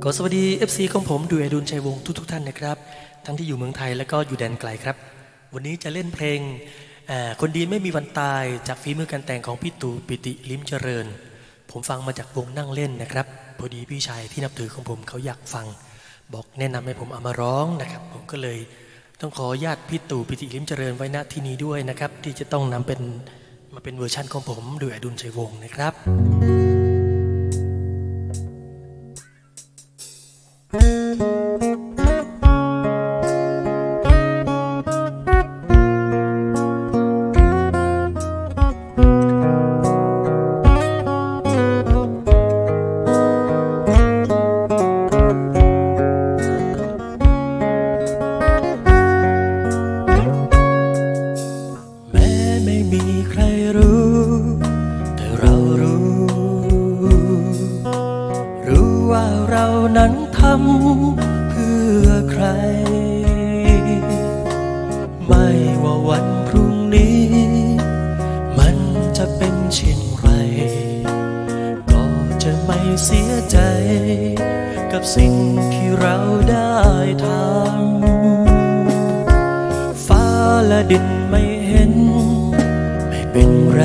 ก็สวัสดี FC ของผมดูอดุลชัยวงศ์ทุกท่านนะครับทั้งที่อยู่เมืองไทยและก็อยู่แดนไกลครับวันนี้จะเล่นเพลงคนดีไม่มีวันตายจากฝีมือการแต่งของพี่ตู่ปิติลิ้มเจริญผมฟังมาจากวงนั่งเล่นนะครับพอดีพี่ชายที่นับถือของผมเขาอยากฟังบอกแนะนำให้ผมเอามาร้องนะครับผมก็เลยต้องขอญาติพี่ตู่ปิติลิ้มเจริญไว้ณที่นี้ด้วยนะครับที่จะต้องนำมาเป็นเวอร์ชั่นของผมดูอดุลชัยวงศ์นะครับเรานั้นทำเพื่อใครไม่ว่าวันพรุ่งนี้มันจะเป็นเช่นไรก็จะไม่เสียใจกับสิ่งที่เราได้ทำฟ้าและดินไม่เห็นไม่เป็นไร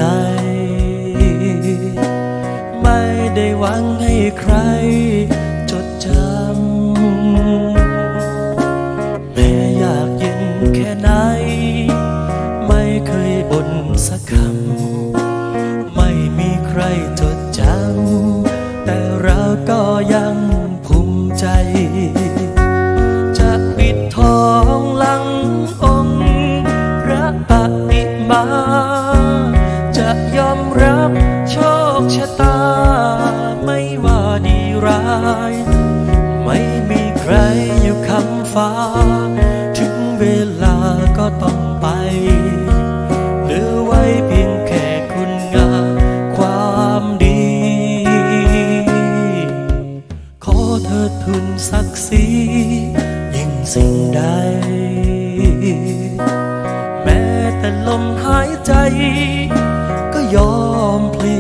ไม่ได้หวังให้ใครจดจำแม้อยากเย็นแค่ไหนไม่เคยบ่นสักคำไม่มีใครจดจำแต่เราก็ยังภูมิใจจะปิดทองหลังองค์พระปฏิมาจะยอมรับโชคชะตาไม่ว่าดีร้ายไม่มีใครอยู่คำฟ้าถึงเวลาก็ต้องไปเหลือไว้เพียงแค่คุณงามความดีขอเธอทุนศักดิ์ศรียิ่งสิ่งใดแม้แต่ลมหายใจก็ยอมพลี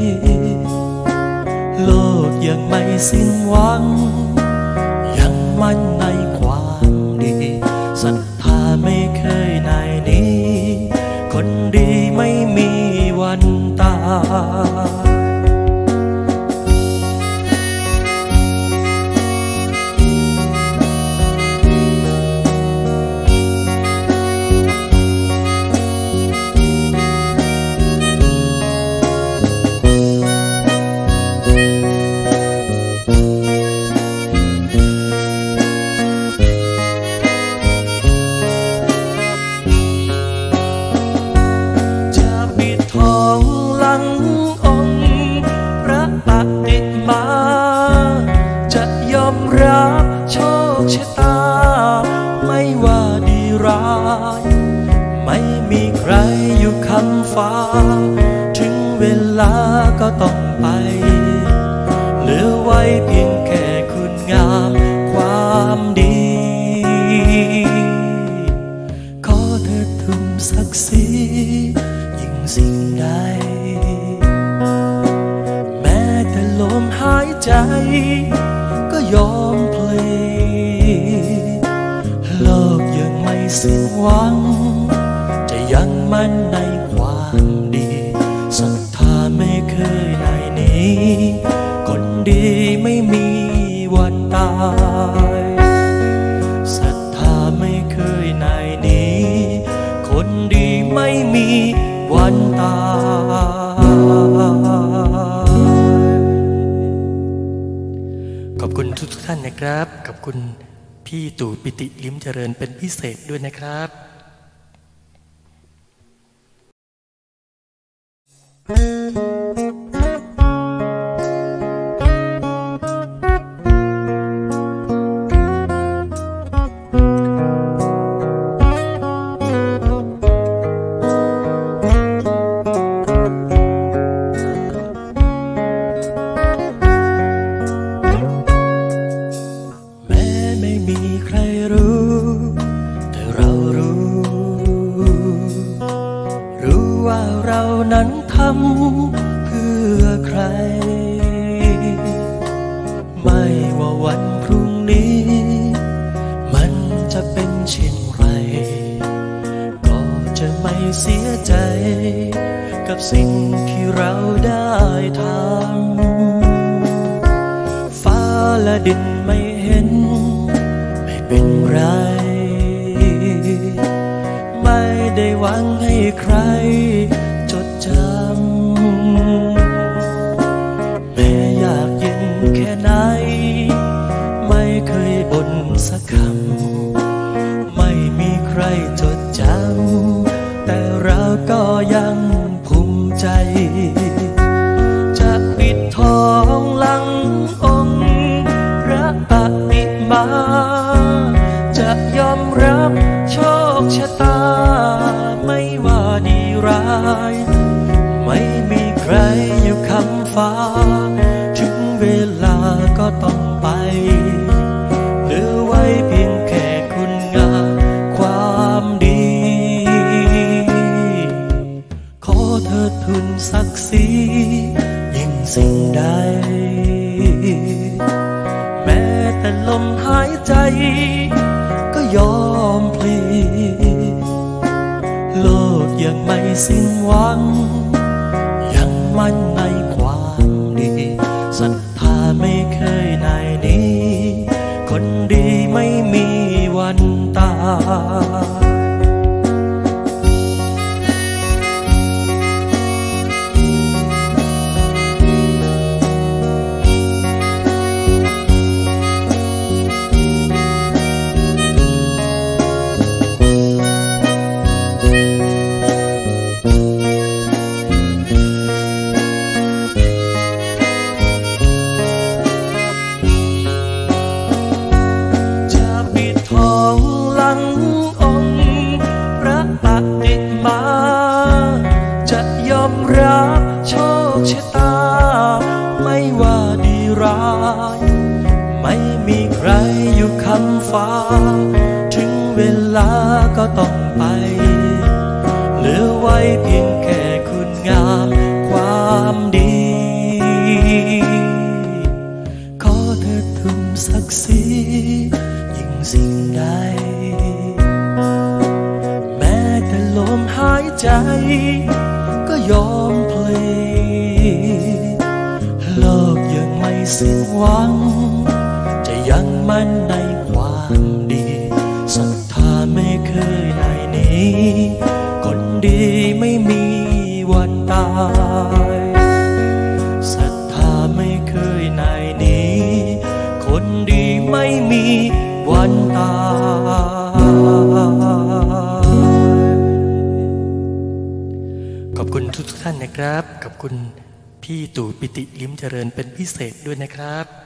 โลกยังไม่สิ้นหวังยังมั่นในความดีศรัทธาไม่เคยนายหนีคนดีไม่มีวันตายรับโชคชะตาไม่ว่าดีร้ายไม่มีใครอยู่คำฟ้าถึงเวลาก็ต้องไปเหลือไว้เพียงแค่คุณงามความดีขอเธอทุนศักดิ์ศรียิ่งสิ่งใดแม้แต่ลมหายใจก็ยอมพลีโลกยังไม่สิ้นหวังจะยังมั่นในความดีศรัทธาไม่เคยนายหนีคนดีไม่มีวันตายศรัทธาไม่เคยนายหนีคนดีไม่มีวันตายขอบคุณทุกท่านนะครับขอบคุณพี่ตู่ปิติลิ้มเจริญเป็นพิเศษด้วยนะครับเรานั้นทำเพื่อใครไม่ว่าวันพเสียใจกับสิ่งที่เราได้ทำฟ้าและดินไม่เห็นไม่เป็นไรไม่ได้หวังให้ใครจดจำแม้อยากเย็นแค่ไหนไม่เคยบ่นสักคำไม่มีใครจดจำแต่เราก็ยังภูมิใจจะปิดทองหลังองค์พระปฏิมาจะยอมรับโชคชะตาไม่ว่าดีร้ายไม่มีใครอยู่คำฟ้าถึงเวลาก็ต้องไปเหลือไว้เพียงแค่คุณงามความดีขอเธอทุนศักดิ์ศรียิ่งสิ่งใดแม้แต่ลมหายใจก็ยอมพลีโลกยังไม่สิ้นหวังยังมั่นในความดีศรัทธาไม่เคยนายหนีคนดีไม่มีวันตายจะยอมรับโชคชะตาไม่ว่าดีร้ายไม่มีใครอยู่คำฟ้าถึงเวลาก็ต้องไปเหลือไว้เพียงแค่คุณงามความดีขอเธอทุนศักดิ์ศรียิ่งสิ่งใดแม้แต่ลมหายใจก็ยอมพลีโลกยังไม่สิ้นหวังจะยังมั่นในความดีศรัทธาไม่เคยนายหนีคนดีไม่มีวันตายศรัทธาไม่เคยนายหนีคนดีไม่มีวันตายขอบคุณทุกท่านนะครับขอบคุณพี่ตู่ปิติลิ้มเจริญเป็นพิเศษด้วยนะครับ